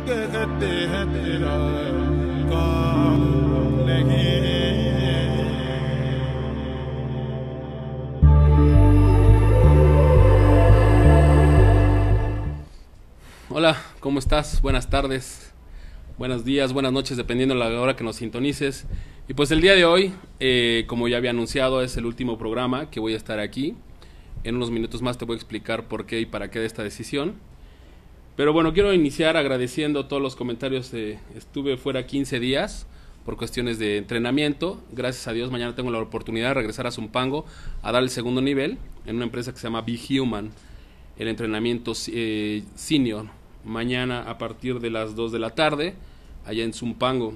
Hola, ¿cómo estás? Buenas tardes, buenos días, buenas noches, dependiendo de la hora que nos sintonices. Y pues el día de hoy, como ya había anunciado, es el último programa que voy a estar aquí. En unos minutos más te voy a explicar por qué y para qué de esta decisión. Pero bueno, quiero iniciar agradeciendo todos los comentarios. Estuve fuera 15 días por cuestiones de entrenamiento. Gracias a Dios, mañana tengo la oportunidad de regresar a Zumpango a dar el segundo nivel en una empresa que se llama Be Human, el entrenamiento senior. Mañana a partir de las 2 de la tarde, allá en Zumpango.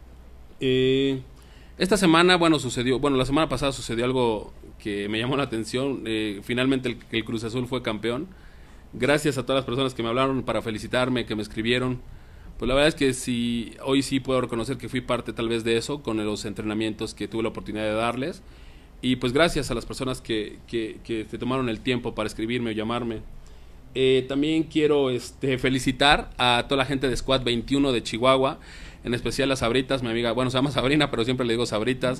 Esta semana, la semana pasada sucedió algo que me llamó la atención. Finalmente el Cruz Azul fue campeón. Gracias a todas las personas que me hablaron para felicitarme, que me escribieron. Pues la verdad es que hoy sí puedo reconocer que fui parte tal vez de eso, con los entrenamientos que tuve la oportunidad de darles. Y pues gracias a las personas que se tomaron el tiempo para escribirme o llamarme. También quiero felicitar a toda la gente de Squad 21 de Chihuahua, en especial a Sabritas, mi amiga, bueno, se llama Sabrina, pero siempre le digo Sabritas,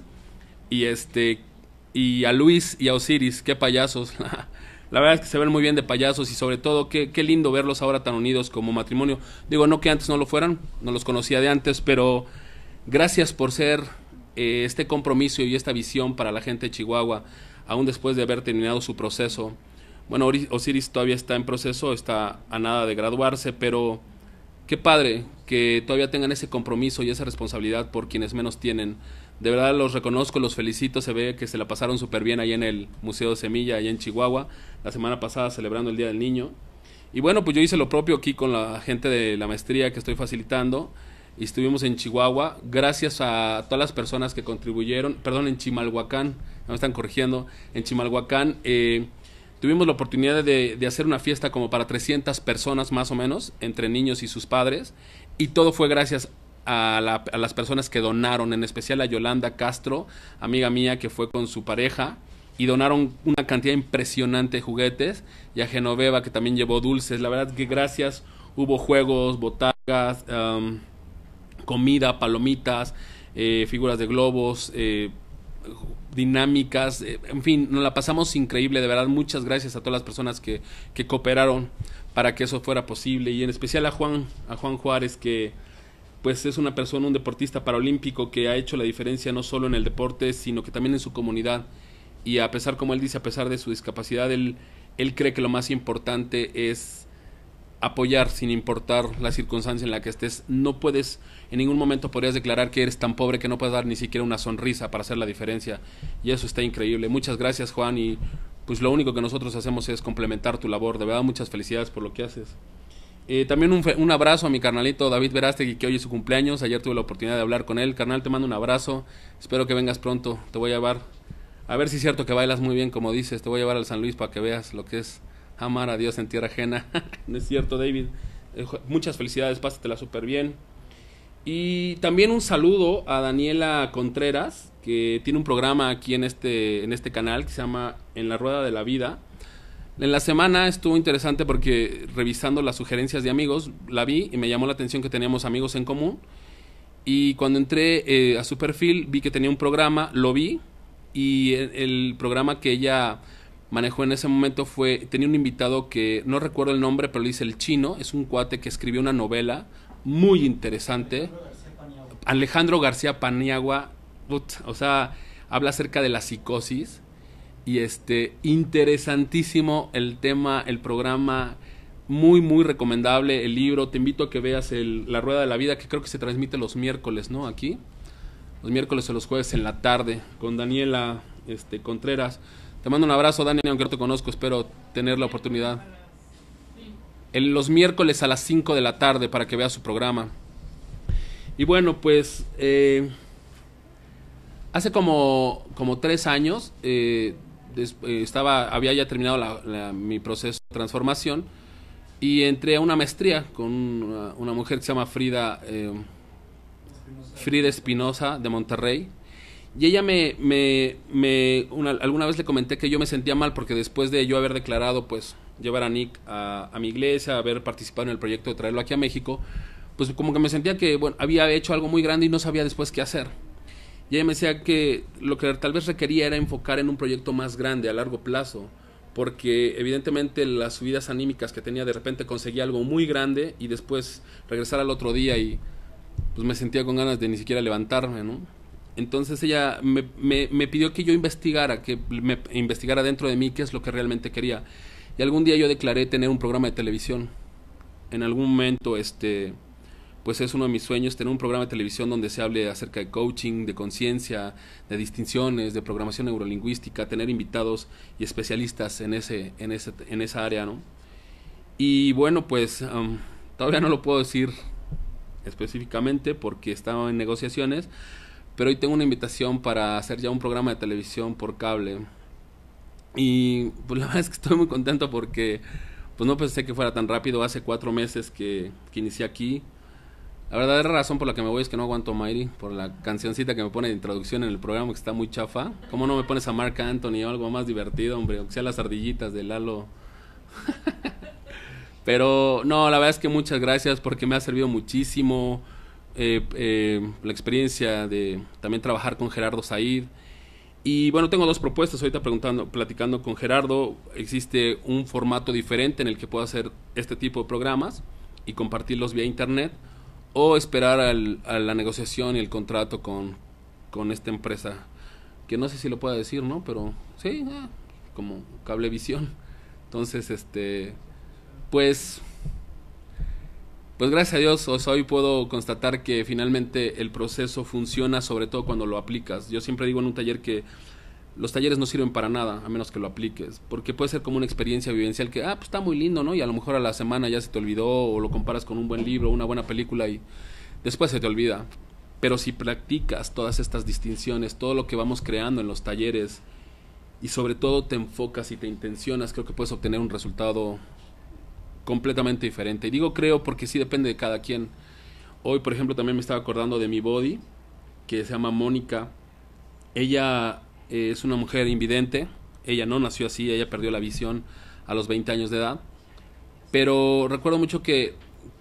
y a Luis y a Osiris, qué payasos. La verdad es que se ven muy bien de payasos y sobre todo qué lindo verlos ahora tan unidos como matrimonio. Digo, no que antes no lo fueran, no los conocía de antes, pero gracias por ser este compromiso y esta visión para la gente de Chihuahua, aún después de haber terminado su proceso. Bueno, Osiris todavía está en proceso, está a nada de graduarse, pero qué padre que todavía tengan ese compromiso y esa responsabilidad por quienes menos tienen. De verdad los reconozco, los felicito, se ve que se la pasaron súper bien ahí en el Museo de Semilla, allá en Chihuahua, la semana pasada celebrando el Día del Niño. Y bueno, pues yo hice lo propio aquí con la gente de la maestría que estoy facilitando, y estuvimos en Chihuahua, gracias a todas las personas que contribuyeron, en Chimalhuacán, me están corrigiendo, en Chimalhuacán, tuvimos la oportunidad de hacer una fiesta como para 300 personas más o menos, entre niños y sus padres, y todo fue gracias a las personas que donaron, en especial a Yolanda Castro, amiga mía que fue con su pareja, y donaron una cantidad impresionante de juguetes, y a Genoveva que también llevó dulces. La verdad que gracias, hubo juegos, botagas, comida, palomitas, figuras de globos, dinámicas, en fin, nos la pasamos increíble, de verdad. Muchas gracias a todas las personas que cooperaron para que eso fuera posible, y en especial a Juan Juárez, que pues es una persona, un deportista paralímpico que ha hecho la diferencia no solo en el deporte, sino que también en su comunidad. Y a pesar, como él dice, a pesar de su discapacidad, él cree que lo más importante es apoyar sin importar la circunstancia en la que estés. No puedes, en ningún momento podrías declarar que eres tan pobre que no puedes dar ni siquiera una sonrisa para hacer la diferencia, y eso está increíble. Muchas gracias, Juan, y pues lo único que nosotros hacemos es complementar tu labor. De verdad, muchas felicidades por lo que haces. También un abrazo a mi carnalito David Verástegui, que hoy es su cumpleaños. Ayer tuve la oportunidad de hablar con él. Carnal, te mando un abrazo, espero que vengas pronto. Te voy a llevar, a ver si es cierto que bailas muy bien como dices, te voy a llevar al San Luis para que veas lo que es amar a Dios en tierra ajena. No es cierto, David. Muchas felicidades, pásatela súper bien. Y también un saludo a Daniela Contreras, que tiene un programa aquí en este canal que se llama En la Rueda de la Vida. En la semana estuvo interesante porque revisando las sugerencias de amigos, la vi y me llamó la atención que teníamos amigos en común. Y cuando entré a su perfil, vi que tenía un programa, lo vi, y el programa que ella manejó en ese momento tenía un invitado que no recuerdo el nombre, pero le dice El Chino, es un cuate que escribió una novela muy interesante, Alejandro García Paniagua, o sea, habla acerca de la psicosis, y interesantísimo el tema, el programa, muy muy recomendable el libro. Te invito a que veas La Rueda de la Vida, que creo que se transmite los miércoles, ¿no? Aquí, los miércoles o los jueves en la tarde, con Daniela Contreras. Te mando un abrazo, Dani, aunque no te conozco, espero tener la oportunidad. Los miércoles a las 5 de la tarde para que veas su programa. Y bueno, pues hace como 3 años había ya terminado mi proceso de transformación, y entré a una maestría con una mujer que se llama Frida Espinosa de Monterrey. Y ella alguna vez le comenté que yo me sentía mal porque después de yo haber declarado, pues, llevar a Nick a mi iglesia, haber participado en el proyecto de traerlo aquí a México, pues como que me sentía que, bueno, había hecho algo muy grande y no sabía después qué hacer. Y ella me decía que lo que tal vez requería era enfocar en un proyecto más grande, a largo plazo, porque evidentemente las subidas anímicas que tenía, de repente conseguía algo muy grande y después regresar al otro día y pues me sentía con ganas de ni siquiera levantarme, ¿no? Entonces ella me pidió que yo investigara, que me investigara dentro de mí qué es lo que realmente quería. Y algún día yo declaré tener un programa de televisión. En algún momento, pues es uno de mis sueños tener un programa de televisión donde se hable acerca de coaching, de conciencia, de distinciones, de programación neurolingüística, tener invitados y especialistas en esa área, ¿no? Y bueno, pues todavía no lo puedo decir específicamente porque estaba en negociaciones, pero hoy tengo una invitación para hacer ya un programa de televisión por cable. Y pues la verdad es que estoy muy contento porque pues no pensé que fuera tan rápido. Hace 4 meses que inicié aquí. La verdadera razón por la que me voy es que no aguanto a Mayri, por la cancioncita que me pone de introducción en el programa, que está muy chafa. ¿Cómo no me pones a Marc Anthony o algo más divertido, hombre? O sea, las ardillitas de Lalo. Pero no, la verdad es que muchas gracias porque me ha servido muchísimo la experiencia de también trabajar con Gerardo Said. Y bueno, tengo dos propuestas. Ahorita platicando con Gerardo, existe un formato diferente en el que puedo hacer este tipo de programas y compartirlos vía internet, o esperar a la negociación y el contrato con esta empresa, que no sé si lo pueda decir, ¿no? Pero sí, como Cablevisión. Entonces, pues pues gracias a Dios hoy puedo constatar que finalmente el proceso funciona, sobre todo cuando lo aplicas. Yo siempre digo en un taller que los talleres no sirven para nada a menos que lo apliques, porque puede ser como una experiencia vivencial que, pues está muy lindo, ¿no? Y a lo mejor a la semana ya se te olvidó, o lo comparas con un buen libro, una buena película y después se te olvida. Pero si practicas todas estas distinciones, todo lo que vamos creando en los talleres, y sobre todo te enfocas y te intencionas, creo que puedes obtener un resultado completamente diferente. Y digo creo porque sí depende de cada quien. Hoy, por ejemplo, también me estaba acordando de mi body, que se llama Mónica. Ella es una mujer invidente. Ella no nació así, ella perdió la visión a los 20 años de edad. Pero recuerdo mucho que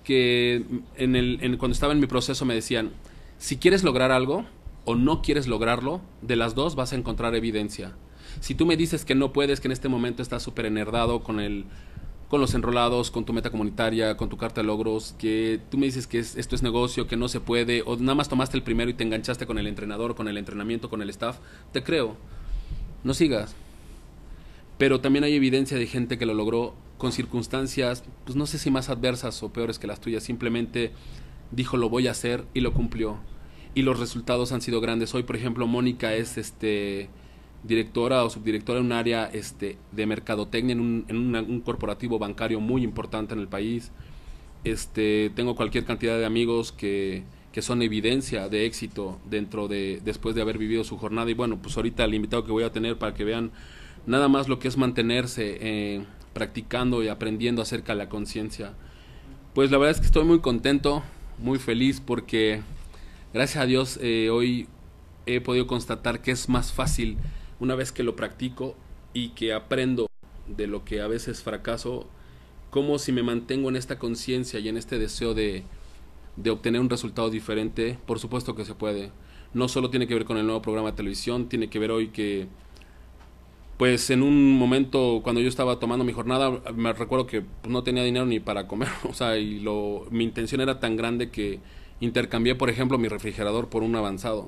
cuando estaba en mi proceso me decían, si quieres lograr algo o no quieres lograrlo, de las dos vas a encontrar evidencia. Si tú me dices que no puedes, que en este momento estás súper enerdado con los enrolados, con tu meta comunitaria, con tu carta de logros, que tú me dices que esto es negocio, que no se puede, o nada más tomaste el primero y te enganchaste con el entrenador, con el entrenamiento, con el staff, te creo, no sigas. Pero también hay evidencia de gente que lo logró con circunstancias, pues no sé si más adversas o peores que las tuyas, simplemente dijo lo voy a hacer y lo cumplió. Y los resultados han sido grandes. Hoy, por ejemplo, Mónica es directora o subdirectora en un área de mercadotecnia en un corporativo bancario muy importante en el país. Tengo cualquier cantidad de amigos que son evidencia de éxito después de haber vivido su jornada. Y bueno, pues ahorita el invitado que voy a tener para que vean nada más lo que es mantenerse practicando y aprendiendo acerca de la conciencia. Pues la verdad es que estoy muy contento, muy feliz porque gracias a Dios hoy he podido constatar que es más fácil una vez que lo practico y que aprendo de lo que a veces fracaso, como si me mantengo en esta conciencia y en este deseo de obtener un resultado diferente. Por supuesto que se puede. No solo tiene que ver con el nuevo programa de televisión, tiene que ver hoy que, pues en un momento cuando yo estaba tomando mi jornada, me recuerdo que pues, no tenía dinero ni para comer, o sea, mi intención era tan grande que intercambié, por ejemplo, mi refrigerador por un avanzado.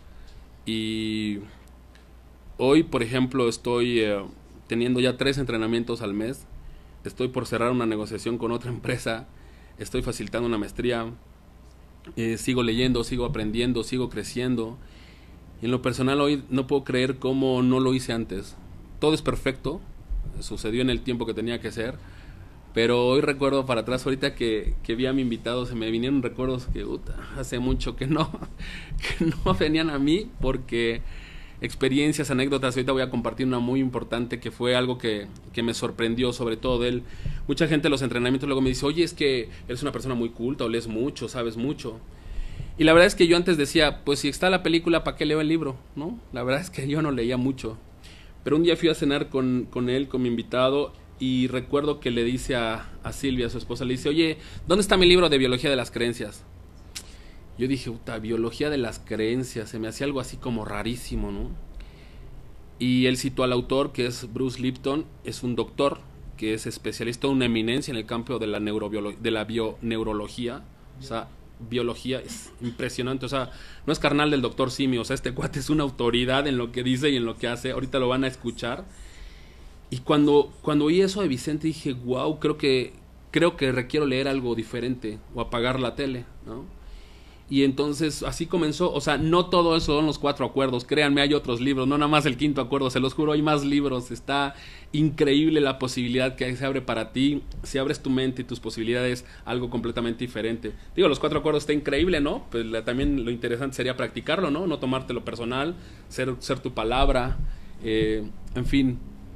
Y hoy, por ejemplo, estoy teniendo ya 3 entrenamientos al mes. Estoy por cerrar una negociación con otra empresa. Estoy facilitando una maestría. Sigo leyendo, sigo aprendiendo, sigo creciendo. Y en lo personal hoy no puedo creer cómo no lo hice antes. Todo es perfecto. Sucedió en el tiempo que tenía que ser. Pero hoy recuerdo para atrás, ahorita que vi a mi invitado, se me vinieron recuerdos que hace mucho que no venían a mí, porque experiencias, anécdotas. Ahorita voy a compartir una muy importante que fue algo que me sorprendió, sobre todo de él. Mucha gente en los entrenamientos luego me dice, oye, es que eres una persona muy culta, o lees mucho, sabes mucho. Y la verdad es que yo antes decía, pues si está la película, ¿para qué leo el libro? ¿No? La verdad es que yo no leía mucho. Pero un día fui a cenar con él, con mi invitado, y recuerdo que le dice a Silvia, su esposa, le dice, oye, ¿dónde está mi libro de biología de las creencias? Yo dije, puta, biología de las creencias, se me hacía algo así como rarísimo, ¿no? Y él citó al autor, que es Bruce Lipton, es un doctor que es especialista, una eminencia en el campo de la bioneurología, o sea, biología es impresionante, o sea, no es carnal del doctor Simio, o sea, este cuate es una autoridad en lo que dice y en lo que hace, ahorita lo van a escuchar. Y cuando oí eso de Vicente dije, wow, creo que requiero leer algo diferente o apagar la tele, ¿no? Y entonces así comenzó, o sea, no todo eso son los 4 acuerdos, créanme, hay otros libros, no nada más el 5.º acuerdo, se los juro, hay más libros, está increíble la posibilidad que se abre para ti, si abres tu mente y tus posibilidades, algo completamente diferente. Digo, los 4 acuerdos está increíble, ¿no? Pues también lo interesante sería practicarlo, ¿no? No tomártelo personal, ser tu palabra, en fin.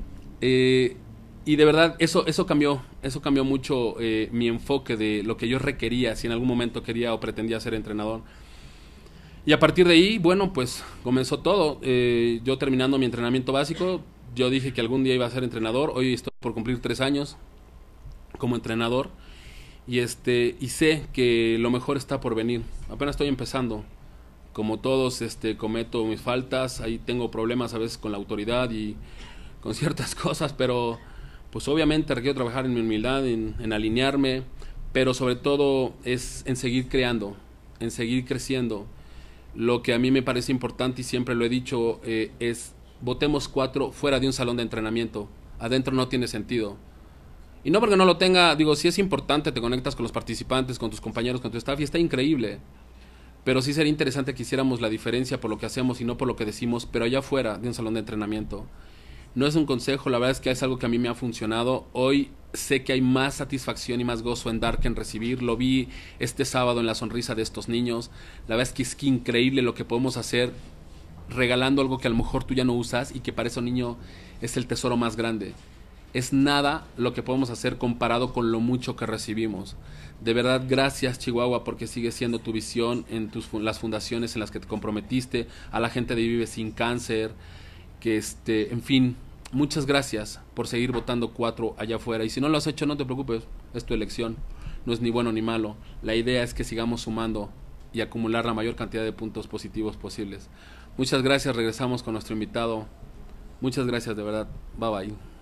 Y de verdad eso cambió mucho mi enfoque de lo que yo requería si en algún momento quería o pretendía ser entrenador. Y a partir de ahí, bueno, pues comenzó todo. Yo terminando mi entrenamiento básico, yo dije que algún día iba a ser entrenador. Hoy estoy por cumplir 3 años como entrenador y sé que lo mejor está por venir. Apenas estoy empezando. Como todos cometo mis faltas, ahí tengo problemas a veces con la autoridad y con ciertas cosas, pero pues obviamente requiero trabajar en mi humildad, en alinearme, pero sobre todo es en seguir creando, en seguir creciendo. Lo que a mí me parece importante y siempre lo he dicho es votemos 4 fuera de un salón de entrenamiento, adentro no tiene sentido. Y no porque no lo tenga, digo, si es importante, te conectas con los participantes, con tus compañeros, con tu staff y está increíble. Pero sí sería interesante que hiciéramos la diferencia por lo que hacemos y no por lo que decimos, pero allá fuera de un salón de entrenamiento. No es un consejo, la verdad es que es algo que a mí me ha funcionado. Hoy sé que hay más satisfacción y más gozo en dar que en recibir. Lo vi este sábado en la sonrisa de estos niños. La verdad es que increíble lo que podemos hacer regalando algo que a lo mejor tú ya no usas y que para ese niño es el tesoro más grande. Es nada lo que podemos hacer comparado con lo mucho que recibimos. De verdad, gracias Chihuahua porque sigue siendo tu visión en las fundaciones en las que te comprometiste, a la gente de Vive Sin Cáncer, que en fin, muchas gracias por seguir votando 4 allá afuera. Y si no lo has hecho, no te preocupes, es tu elección. No es ni bueno ni malo. La idea es que sigamos sumando y acumular la mayor cantidad de puntos positivos posibles. Muchas gracias, regresamos con nuestro invitado. Muchas gracias, de verdad. Bye bye.